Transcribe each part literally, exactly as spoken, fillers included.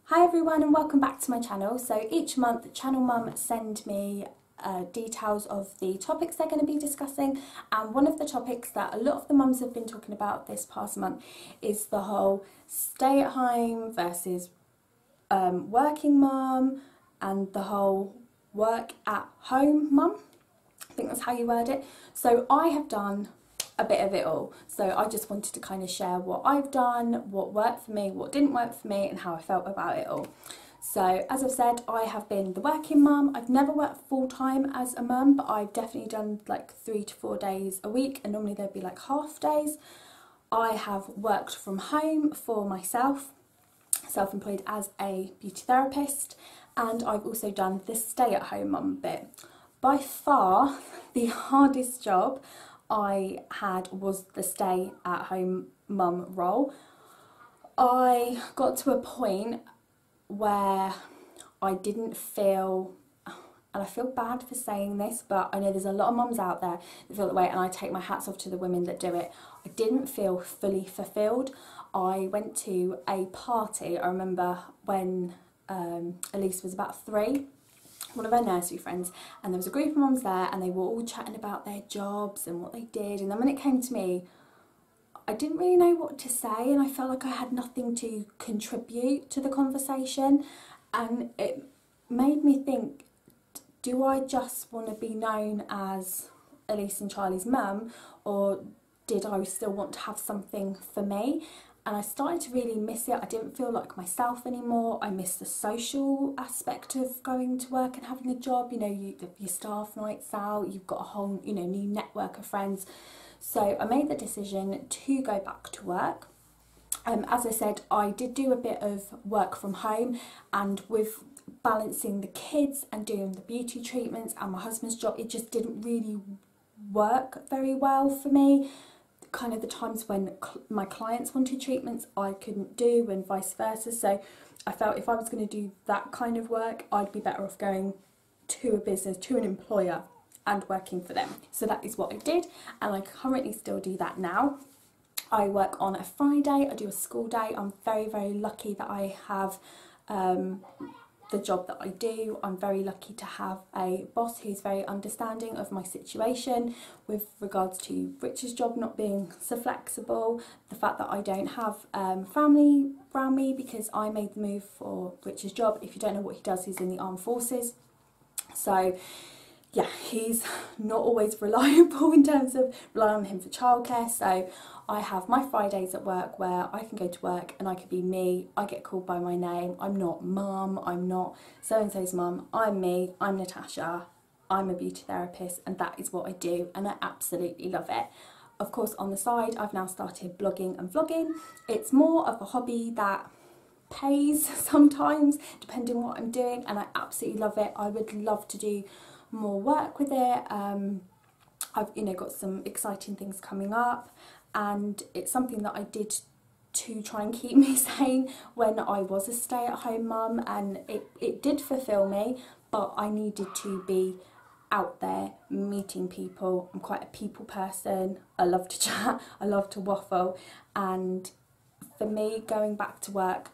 Hi everyone and welcome back to my channel. So each month Channel Mum send me uh, details of the topics they're going to be discussing, and one of the topics that a lot of the mums have been talking about this past month is the whole stay at home versus um, working mum and the whole work at home mum. I think that's how you word it. So I have done a bit of it all. So I just wanted to kind of share what I've done, what worked for me, what didn't work for me, and how I felt about it all. So as I've said, I have been the working mum. I've never worked full time as a mum, but I've definitely done like three to four days a week, and normally there'd be like half days. I have worked from home for myself, self-employed as a beauty therapist, and I've also done the stay at home mum bit. By far the hardest job I had was the stay at home mum role. I got to a point where I didn't feel, and I feel bad for saying this, but I know there's a lot of mums out there that feel that way, and I take my hats off to the women that do it. I didn't feel fully fulfilled. I went to a party, I remember when um, Elise was about three, one of her nursery friends, and there was a group of mums there and they were all chatting about their jobs and what they did, and then when it came to me, I didn't really know what to say, and I felt like I had nothing to contribute to the conversation, and it made me think, do I just want to be known as Elise and Charlie's mum, or did I still want to have something for me? And I started to really miss it. I didn't feel like myself anymore. I missed the social aspect of going to work and having a job. You know, you, your staff nights out, you've got a whole, you know, new network of friends. So I made the decision to go back to work. Um, as I said, I did do a bit of work from home, and with balancing the kids and doing the beauty treatments and my husband's job, it just didn't really work very well for me. Kind of the times when cl my clients wanted treatments I couldn't do, and vice versa. So I felt if I was going to do that kind of work, I'd be better off going to a business, to an employer, and working for them. So that is what I did, and I currently still do that now. I work on a Friday, I do a school day. I'm very, very lucky that I have um, the job that I do. I'm very lucky to have a boss who's very understanding of my situation with regards to Rich's job not being so flexible, the fact that I don't have um, family around me because I made the move for Rich's job. If you don't know what he does, he's in the armed forces. So yeah, he's not always reliable in terms of relying on him for childcare. So I have my Fridays at work where I can go to work and I can be me. I get called by my name. I'm not mum, I'm not so-and-so's mum. I'm me, I'm Natasha, I'm a beauty therapist, and that is what I do, and I absolutely love it. Of course, on the side, I've now started blogging and vlogging. It's more of a hobby that pays sometimes, depending on what I'm doing, and I absolutely love it. I would love to do more work with it. Um, I've you know got some exciting things coming up, and it's something that I did to try and keep me sane when I was a stay-at-home mum, and it, it did fulfill me, but I needed to be out there meeting people. I'm quite a people person. I love to chat, I love to waffle, and for me, going back to work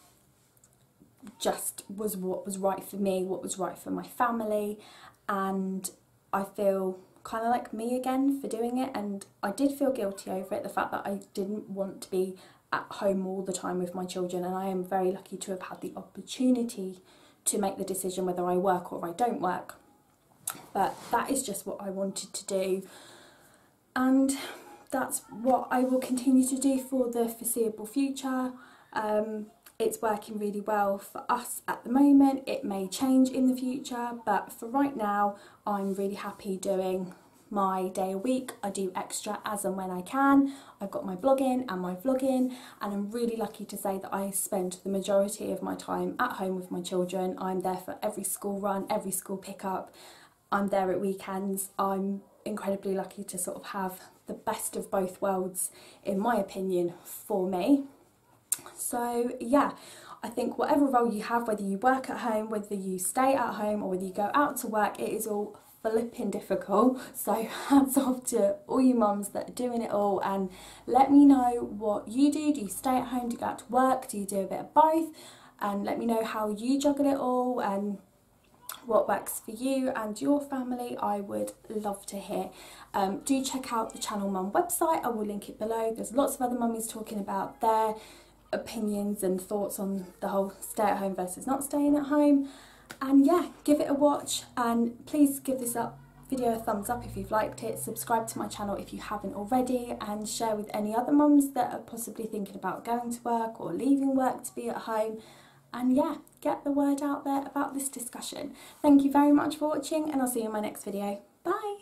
just was what was right for me, what was right for my family, and I feel kind of like me again for doing it. And I did feel guilty over it, the fact that I didn't want to be at home all the time with my children, and I am very lucky to have had the opportunity to make the decision whether I work or I don't work. But that is just what I wanted to do, and that's what I will continue to do for the foreseeable future. Um, It's working really well for us at the moment. It may change in the future, but for right now, I'm really happy doing my day a week. I do extra as and when I can. I've got my blogging and my vlogging, and I'm really lucky to say that I spend the majority of my time at home with my children. I'm there for every school run, every school pickup. I'm there at weekends. I'm incredibly lucky to sort of have the best of both worlds, in my opinion, for me. So yeah, I think whatever role you have, whether you work at home, whether you stay at home, or whether you go out to work, it is all flipping difficult. So hats off to all you mums that are doing it all, and let me know what you do. Do you stay at home? Do you go out to work? Do you do a bit of both? and let me know how you juggle it all and what works for you and your family. I would love to hear. Um, do check out the Channel Mum website, I will link it below. There's lots of other mummies talking about their opinions and thoughts on the whole stay at home versus not staying at home. And yeah, give it a watch, and please give this up video a thumbs up if you've liked it, subscribe to my channel if you haven't already, and share with any other mums that are possibly thinking about going to work or leaving work to be at home. And yeah, get the word out there about this discussion. Thank you very much for watching, and I'll see you in my next video. Bye!